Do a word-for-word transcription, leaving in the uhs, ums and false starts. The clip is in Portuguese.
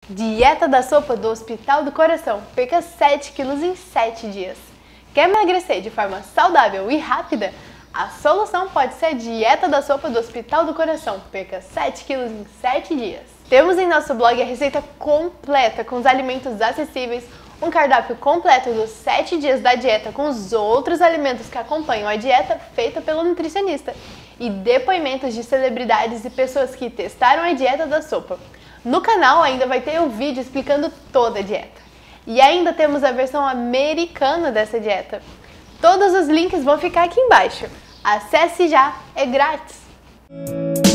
Dieta da sopa do Hospital do Coração. Perca sete quilos em sete dias. Quer emagrecer de forma saudável e rápida? A solução pode ser a dieta da sopa do Hospital do Coração. Perca sete quilos em sete dias. Temos em nosso blog a receita completa com os alimentos acessíveis, um cardápio completo dos sete dias da dieta com os outros alimentos que acompanham a dieta feita pelo nutricionista e depoimentos de celebridades e pessoas que testaram a dieta da sopa. No canal ainda vai ter um vídeo explicando toda a dieta. E ainda temos a versão americana dessa dieta. Todos os links vão ficar aqui embaixo. Acesse já, é grátis!